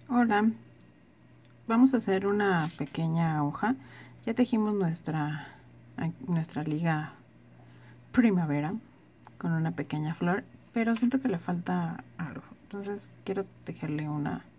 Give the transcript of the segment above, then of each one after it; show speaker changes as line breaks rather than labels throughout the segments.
Hola, vamos a hacer una pequeña hoja. Ya tejimos nuestra liga primavera con una pequeña flor, pero siento que le falta algo. Entonces quiero tejerle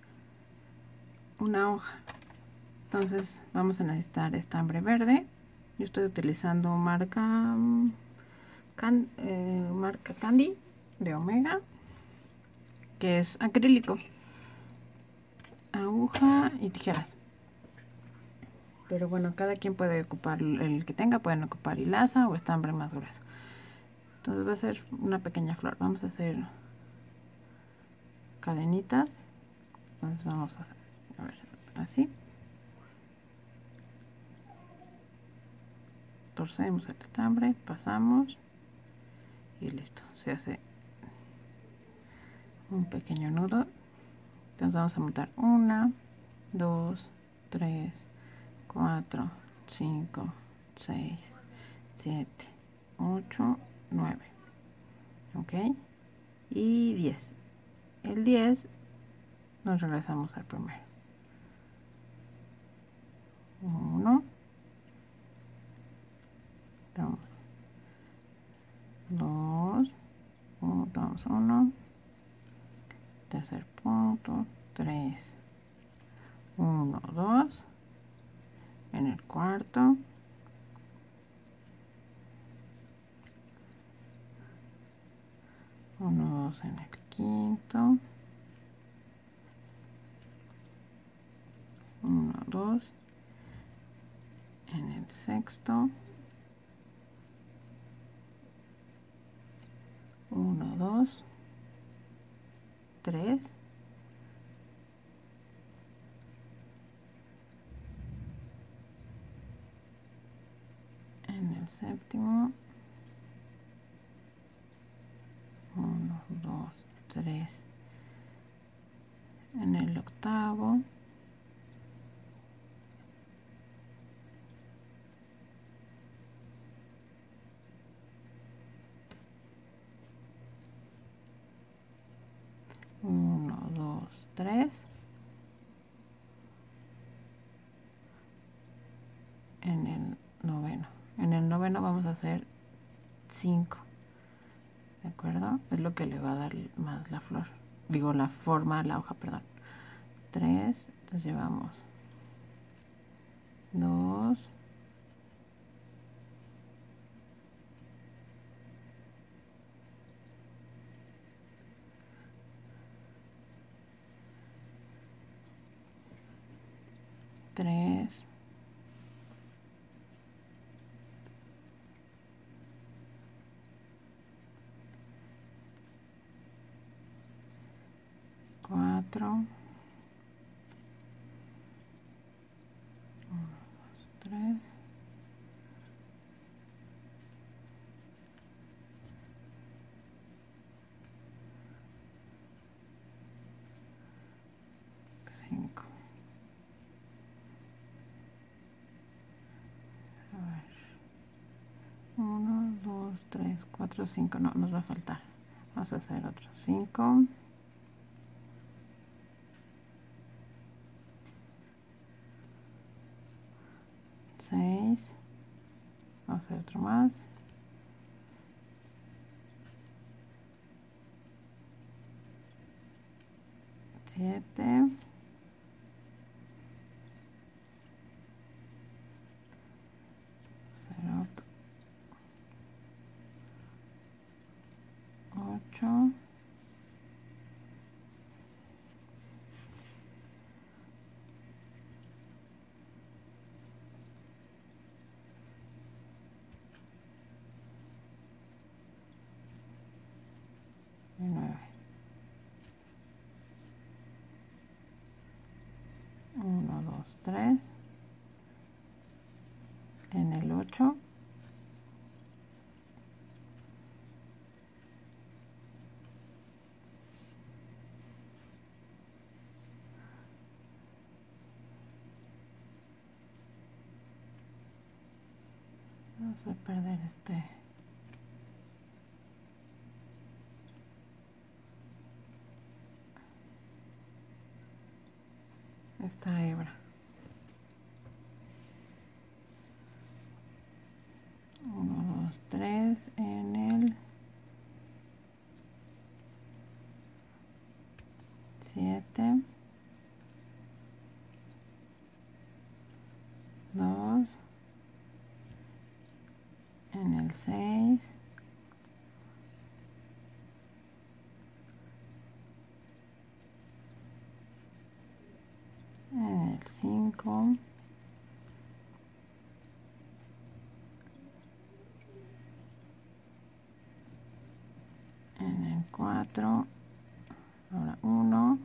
una hoja. Entonces vamos a necesitar estambre verde. Yo estoy utilizando marca Candy de Omega, que es acrílico, aguja y tijeras. Pero bueno, cada quien puede ocupar el que tenga, pueden ocupar hilaza o estambre más grueso. Entonces va a ser una pequeña flor. Vamos a hacer cadenitas. Entonces vamos a ver, así. Torcemos el estambre, pasamos y listo. Se hace un pequeño nudo. Entonces vamos a montar 1, 2, 3, 4, 5, 6, 7, 8, 9. Ok. Y 10. El 10 nos regresamos al primero. 1, 2, damos 1, tercer punto, 3, 1, 2, en el cuarto, 1, 2 en el quinto, 1, 2 en el sexto, 1, 2, 3, en el séptimo, 1, 2, 3, en el octavo, 1, 2, 3, en el noveno. En el noveno vamos a hacer 5. ¿De acuerdo? Es lo que le va a dar más la flor. Digo, la forma a la hoja, perdón. 3, entonces llevamos 2, 3, 4, 1, 2, 3, 5. A ver. 1, 2, 3, 4, 5. No, nos va a faltar. Vamos a hacer otro. 5. 6. Vamos a hacer otro más. 7. 8. 9. 1, 2, 3. En el 8. Vamos a perder este. esta hebra. 1, 2, 3 en el 7, 2 en el 6, en el 5, en el 4, ahora 1,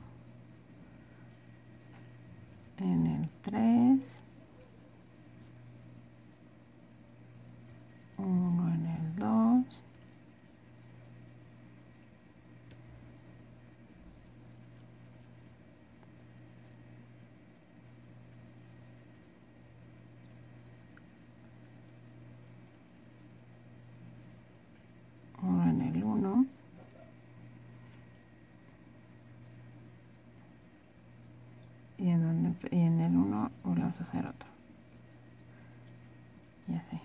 en el 3, 1 en el 2, uno en el 1, y en el 1 volvemos a hacer otro, y así.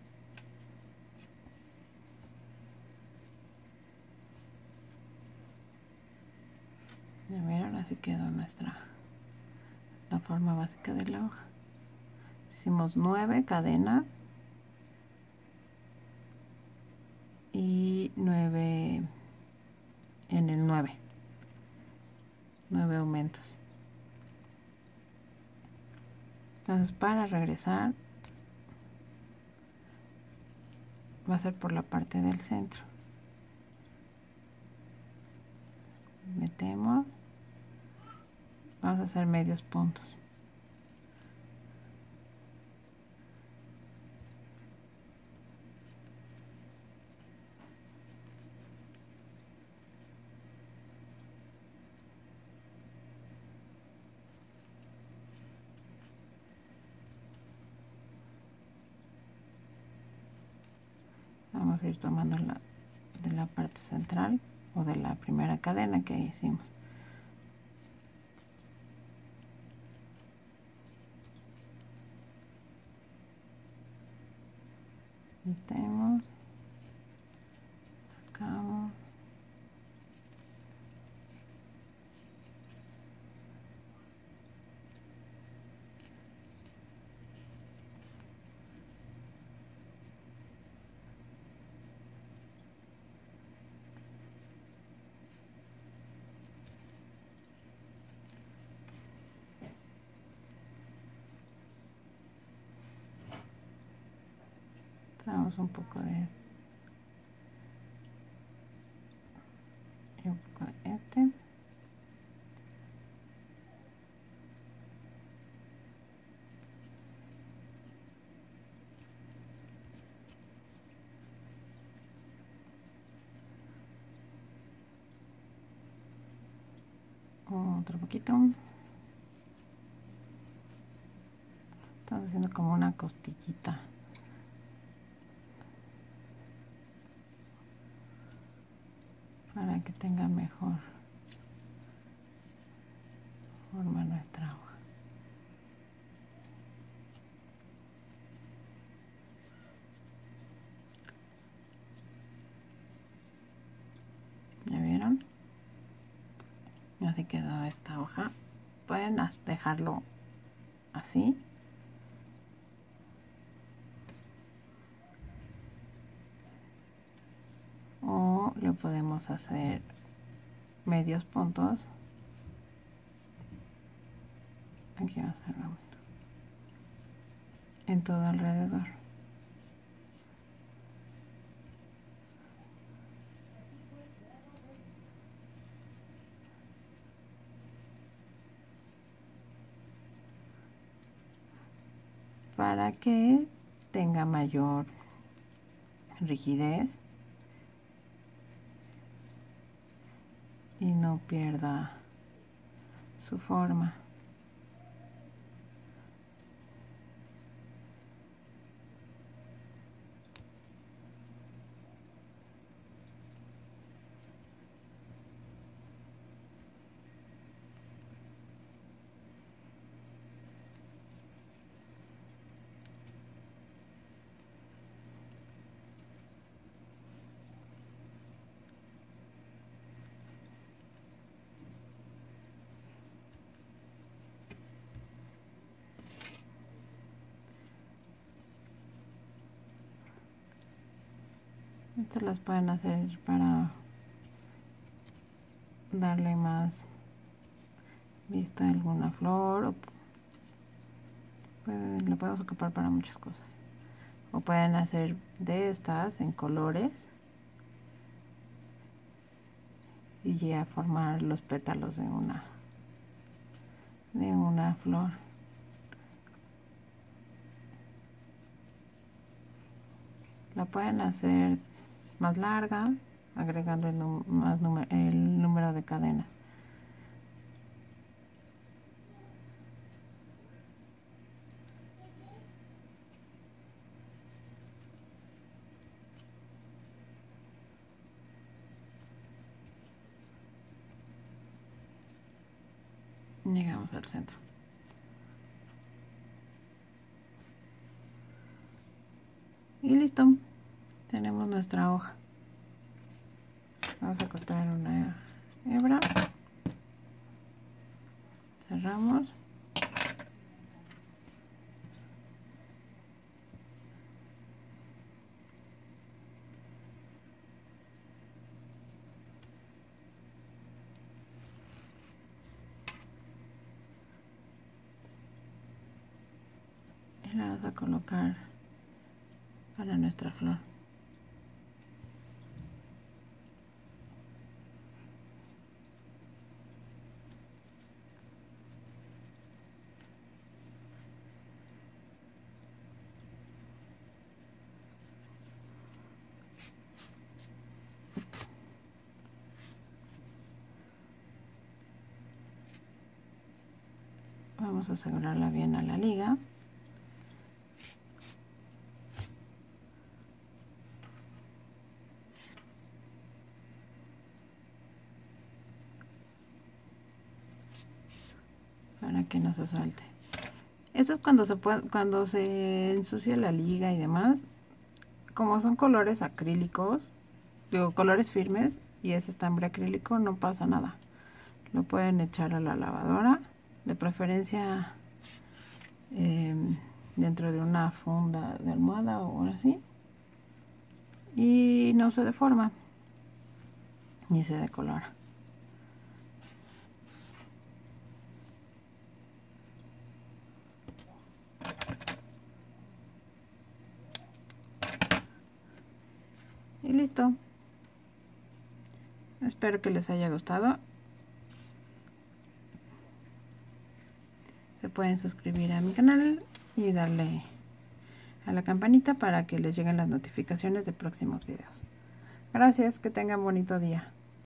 Ya vieron, así quedó la forma básica de la hoja. Hicimos 9 cadenas y 9 en el 9 aumentos. Entonces, para regresar va a ser por la parte del centro. Metemos, vamos a hacer medios puntos. Vamos a ir tomando de la parte central o de la primera cadena que hicimos. Metemos, sacamos, traemos un poco de y un poco de este. Otro poquito. Estamos haciendo como una costillita. Para que tenga mejor forma nuestra hoja. ¿Ya vieron? Y así quedó esta hoja. Pueden dejarlo así. O le podemos hacer medios puntos. Aquí vamos a hacer en todo alrededor. Para que tenga mayor rigidez y no pierda su forma. Estas las pueden hacer para darle más vista a alguna flor, o lo podemos ocupar para muchas cosas. O pueden hacer de estas en colores y ya formar los pétalos de una flor. La pueden hacer más larga, agregando el número de cadenas. Llegamos al centro. Y listo, tenemos nuestra hoja. Vamos a cortar una hebra, cerramos, y la vamos a colocar para nuestra flor. Vamos a asegurarla bien a la liga. Para que no se suelte. Esto es cuando se ensucia la liga y demás. Como son colores acrílicos, digo colores firmes, y es estambre acrílico, no pasa nada. Lo pueden echar a la lavadora, de preferencia dentro de una funda de almohada o así, y no se deforma ni se decolora. Y listo. Espero que les haya gustado. Se pueden suscribir a mi canal y darle a la campanita para que les lleguen las notificaciones de próximos videos. Gracias, que tengan bonito día.